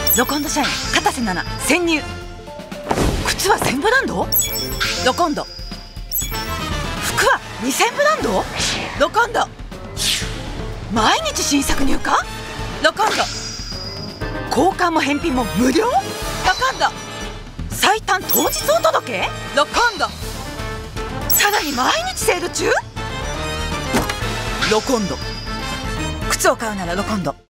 ロコンド社員片瀬奈々潜入。靴は1000ブランド？ロコンド。服は2000ブランド？ロコンド。毎日新作入荷？ロコンド。交換も返品も無料？ロコンド。最短当日お届け？ロコンド。さらに毎日セール中？ロコンド。靴を買うならロコンド。